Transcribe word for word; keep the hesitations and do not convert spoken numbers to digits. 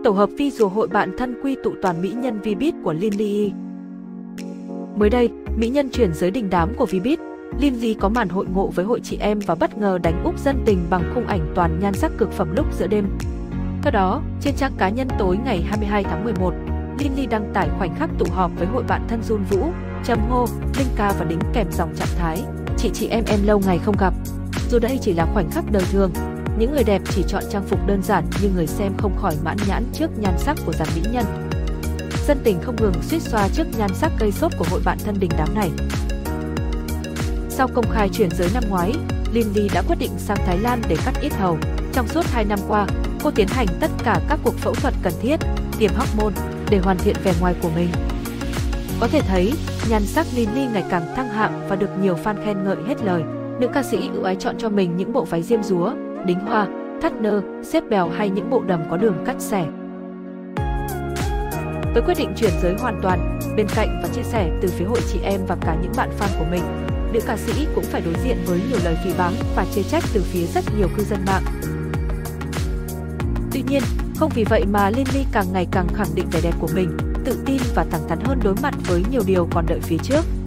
tổ hợp visual hội bạn thân quy tụ toàn mỹ nhân Vbiz của Lily. Mới đây, mỹ nhân chuyển giới đình đám của Vbiz, Lily có màn hội ngộ với hội chị em và bất ngờ đánh úp dân tình bằng khung ảnh toàn nhan sắc cực phẩm lúc giữa đêm. Theo đó, trên trang cá nhân tối ngày hai mươi hai tháng mười một, Lily đăng tải khoảnh khắc tụ họp với hội bạn thân Jun Vũ, Trầm Ngô, Linh Ca và đính kèm dòng trạng thái chị chị em em lâu ngày không gặp. Dù đây chỉ là khoảnh khắc đời thường, những người đẹp chỉ chọn trang phục đơn giản nhưng người xem không khỏi mãn nhãn trước nhan sắc của dàn mỹ nhân. Dân tình không ngừng suýt xoa trước nhan sắc gây sốt của hội bạn thân đình đám này. Sau công khai chuyển giới năm ngoái, Lily đã quyết định sang Thái Lan để cắt yết hầu. Trong suốt hai năm qua, cô tiến hành tất cả các cuộc phẫu thuật cần thiết, tiêm hormone để hoàn thiện vẻ ngoài của mình. Có thể thấy, nhan sắc Lily ngày càng thăng hạng và được nhiều fan khen ngợi hết lời. Nữ ca sĩ ưu ái chọn cho mình những bộ váy diêm dúa, đính hoa, thắt nơ, xếp bèo hay những bộ đầm có đường cắt xẻ. Với quyết định chuyển giới hoàn toàn, bên cạnh và chia sẻ từ phía hội chị em và cả những bạn fan của mình, nữ ca sĩ cũng phải đối diện với nhiều lời phỉ báng và chê trách từ phía rất nhiều cư dân mạng. Tuy nhiên, không vì vậy mà Lily càng ngày càng khẳng định vẻ đẹp của mình, tự tin và thẳng thắn hơn đối mặt với nhiều điều còn đợi phía trước.